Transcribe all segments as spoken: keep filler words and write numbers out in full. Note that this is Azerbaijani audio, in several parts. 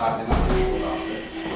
Koordinasiya Şurası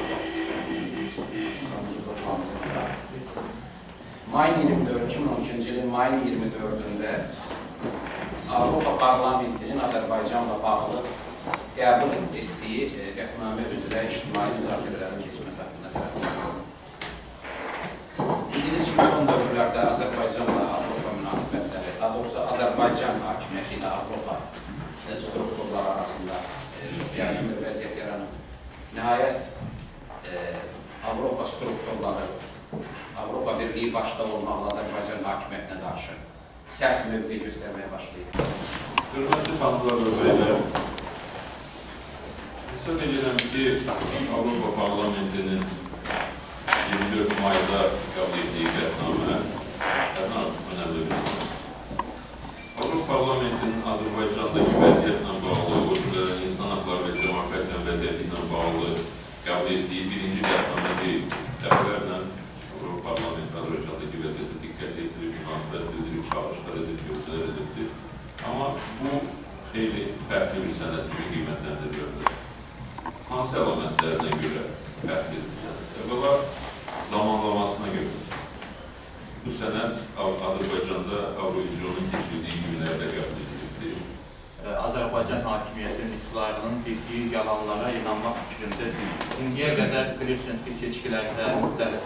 mayın iyirmi dörd, iki min on ikinci ilin mayın iyirmi dördündə Avropa Parlamentinin Azərbaycanla bağlı qəbul etdiyi qətnamə üzrə ictimai müzakirələrin keçməsi haqqında qərar verildi. Bildiyiniz kimi son dövrlərdə Azərbaycanla Avropa münasibətləri, daha doğrusu Azərbaycan hakimiyyəti ilə Avropa strukturları arasında çox yaygın bir vəziyyət yaranıb. Nəhayət Avropa strukturları, Avropa Birliyi başda olmaqla Azərbaycan hakimiyyətinə qarşı sərt mövqe göstərməyə başlayıb. Hörmətli xanımlar və bəylər, hesab edirəm ki, Avropa Parlamentinin iyirmi dörd mayda qəbul etdiyi qətnamə həddən önəmli bir şey. Avropa Parlamentinin Azərbaycandakı vəziyyətlə bağlı, insan haqları və demokrasiya vəziyyəti ilə bağlı qəbul etdiyi birinci qətnamə deyil. Dəfələrlə Avropa Parlamenti Azərbaycandakı vəziyyətə diqqət etdirib, münasibət bildirib, çağırışlar edib, göstərər edibdir. Amma bu xeyli fərqli bir sənət kimi qiymətləndirilir. Hansı əlamətlərinə görə fərqli bir sənət? Əvvəla zamanlamasına görə. Bu sənət Azərbaycanda Avro-İzronun keçirdiyi günlərdə qəbul edildi. Azərbaycan hakimiyyətinin iqtidarının bildiyi yalanlara inanmaq fikrində deyil. İndiyə qədər bilirsiniz ki, seçkilərdə, müxtəlif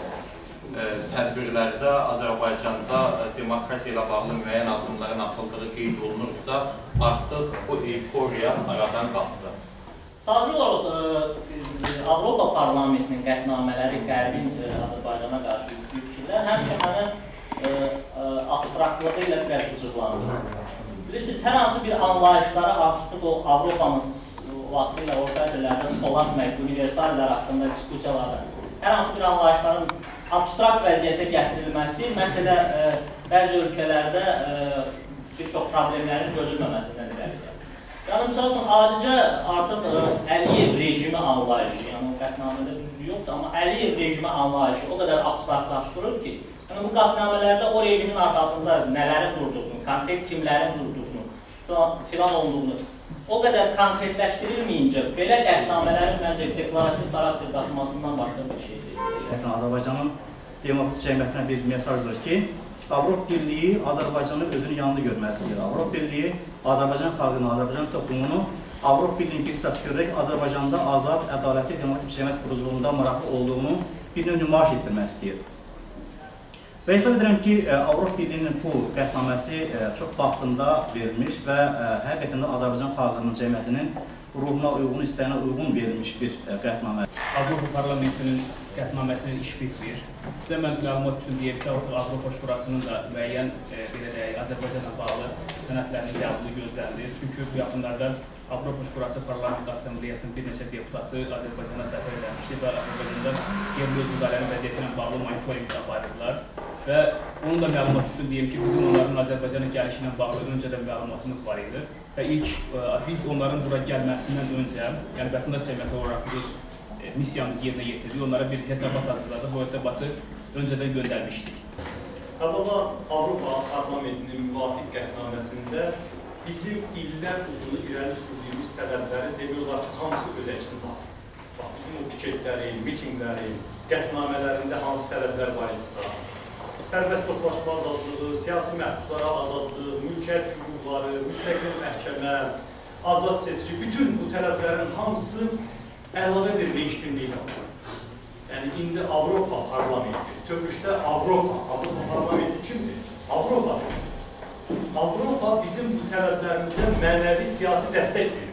tədbirlərdə Azərbaycanda demokratiya ilə bağlı müəyyən addımların atıldığı qeyd olunursa, artıq bu euforiya aradan qalxdı. Sadəcə olaraq Avropa Parlamentinin qətnamələri Qərbin Azərbaycana qarşı fikirlər həmişə mənə abstraktlığı ilə biraz qıcıqlandırır. Bilirsiniz, hər hansı bir anlayışları artıq o Avropanın vaxtı ilə orta əsrlərdə Stolatmək, universallər haqqında diskusiyalarda hər hansı bir anlayışların abstrakt vəziyyətə gətirilməsi, məsələ bəzi ölkələrdə bir çox problemlərin çözülməməsindən irəli gəlir. Yəni, misal üçün, adicə artıq Əliyev rejimi anlayışı, yəni qətnamədə düzdür yoxdur, amma Əliyev rejimi anlayışı o qədər abstraktlaşdırır ki, yəni bu qətnamələrdə o rejimin arxasında nələrin durduğunu, konkret kimlərin durduğunu, filan olduğunu o qədər konkretləşdirilməyincə belə qətnamələrin məncə deklarativ xarakter daşımasından başqa bir şey deyil. Azərbaycanın demokratik cəmiyyətinə bir mesajdır ki, Avropa Birliyi Azərbaycanı özünün yanında görməlisidir. Avropa Birliyi Azərbaycan xalqını, Azərbaycan toplumunu Avropa Birliyinin bir hissəsi görərək Azərbaycanda azad, ədalətli, demokratik cəmiyyət quruculuğunda maraqlı olduğunu bir növ nümayiş etdirmək istəyir. Və hesab edirəm ki, Avropa Birliyinin bu qətnaməsi çox vaxtında verilmiş və həqiqətən də Azərbaycan xalqının cəmiyyətinin ruhuna uyğun, istəyinə uyğun verilmiş bir qətnamə. Avropa Parlamentinin qətnaməsinin iş bitmir. Sizə mən məlumat üçün deyək ki, Avropa Şurasının da müəyyən, belə deyək, Azərbaycanla bağlı sənədlərinin qəbulu gözlənilir. Çünki bu yaxınlarda Avropa Şurası Parlament Assambleyasının bir neçə deputatı Azərbaycana səfər edilmişdi və Azərbaycanda yerli özünlərin vəziyyəti ilə bağlı monitoring aparırlar. Və onun da məlumat üçün deyim ki, bizim onların Azərbaycana gəlişi ilə bağlı öncədən məlumatımız var idi. Və ilk biz onların bura gəlməsindən öncə, yəni vətəndaş cəmiyyəti olaraq biz missiyamızı yerinə yetirdik, onlara bir hesabat hazırladıq, bu hesabatı öncədən göndərmişdik. Əvvəla Avropa Parlamentinin müvafiq qətnaməsində bizim illər uzunu irəli sürdüyümüz tələbləri demək olar ki, hamısı öz əksini tapır. Bizim o piketləri, mitingləri, qətnamələrində hansı tələblər var idisə, sərbəst toplaşma azadlığı, siyasi məhdudlara azadlıq, mülkiyyət hüquqları, müstəqil məhkəmə, azad seçki, bütün bu tələblərin hamısı əlavə bir değişkinliyi qazanır. Yəni, indi Avropa Parlamenti, töküşdə Avropa, Avropa Parlamenti kimdir? Avropa. Avropa bizim bu tələblərimizə mənəvi siyasi dəstək verir.